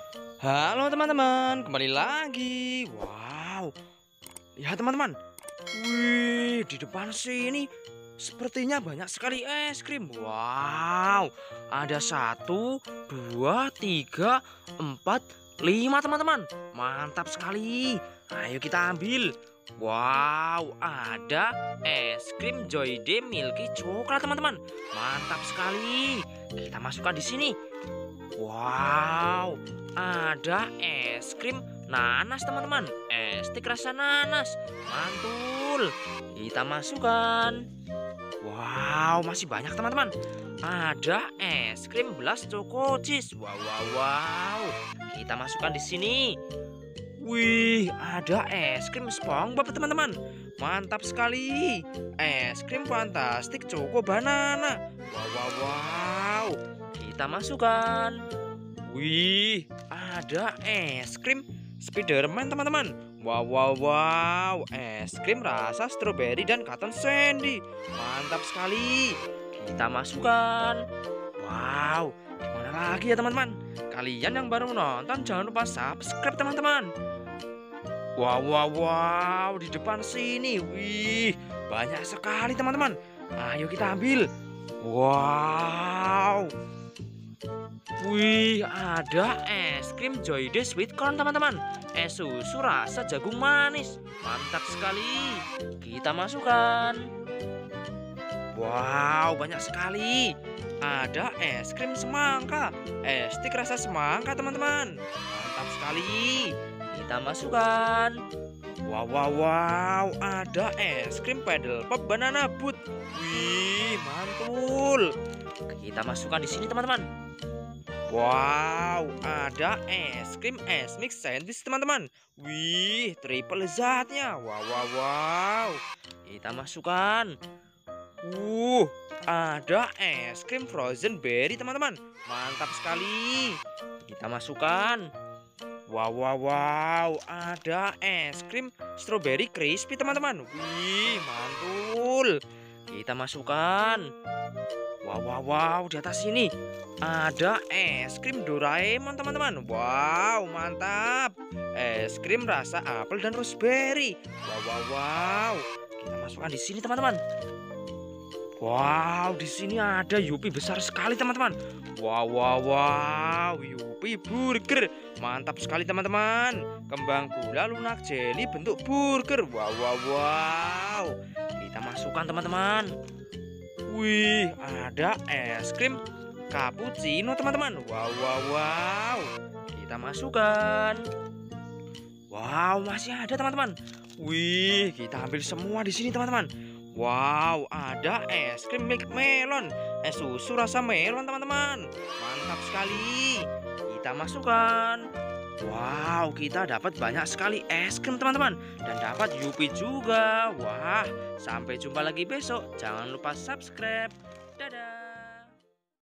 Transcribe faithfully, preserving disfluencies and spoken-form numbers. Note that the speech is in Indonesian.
Halo teman-teman, kembali lagi. Wow, lihat teman-teman. Wih, di depan sini sepertinya banyak sekali es krim. Wow, ada satu, dua, tiga, empat, lima teman-teman. Mantap sekali. Ayo kita ambil. Wow, ada es krim Joyday Milky Coklat teman-teman. Mantap sekali. Kita masukkan di sini. Wow, ada es krim nanas teman-teman. Es stik rasa nanas. Mantul. Kita masukkan. Wow, masih banyak teman-teman. Ada es krim Blast Choco Cheese. Wow, wow, wow. Kita masukkan di sini. Wih, ada es krim SpongeBob teman-teman. Mantap sekali. Es krim Fantastic Choco Banana. Wow, wow, wow. Kita masukkan. Wih, ada es krim Spiderman teman-teman. Wow, wow, wow. Es krim rasa stroberi dan cotton candy. Mantap sekali. Kita masukkan. Wow, gimana lagi ya teman-teman? Kalian yang baru nonton jangan lupa subscribe teman-teman. Wow, wow, wow. Di depan sini. Wih, banyak sekali teman-teman. Ayo kita ambil. Wow. Wih, ada es krim Joyday Sweet Corn teman-teman. Es susu rasa jagung manis. Mantap sekali. Kita masukkan. Wow, banyak sekali. Ada es krim semangka. Es stik rasa semangka teman-teman. Mantap sekali. Kita masukkan. Wow, wow, wow. Ada es krim Pedal Pop Banana Boot. Wih, mantul. Kita masukkan di sini teman-teman. Wow, ada es krim es mix sandwich teman-teman. Wih, triple lezatnya. Wow, wow, wow. Kita masukkan. Uh, ada es krim frozen berry teman-teman. Mantap sekali. Kita masukkan. Wow, wow, wow. Ada es krim strawberry crispy teman-teman. Wih, mantul. Kita masukkan. Wow, wow, wow. Di atas sini ada es krim Doraemon teman-teman. Wow, mantap. Es krim rasa apel dan raspberry. Wow, wow, wow. Kita masukkan di sini teman-teman. Wow, di sini ada Yupi besar sekali teman-teman. Wow, wow, wow. Yupi burger. Mantap sekali teman-teman. Kembang gula lunak jelly bentuk burger. Wow, wow, wow. Kita masukkan teman-teman. Wih, ada es krim cappuccino teman-teman. Wow, wow, wow. Kita masukkan. Wow, masih ada teman-teman. Wih, kita ambil semua di sini teman-teman. Wow, ada es krim milk melon. Es susu rasa melon teman-teman. Mantap sekali. Kita masukkan. Wow, kita dapat banyak sekali es krim teman-teman. Dan dapat Yupi juga. Wah, sampai jumpa lagi besok. Jangan lupa subscribe. Dadah.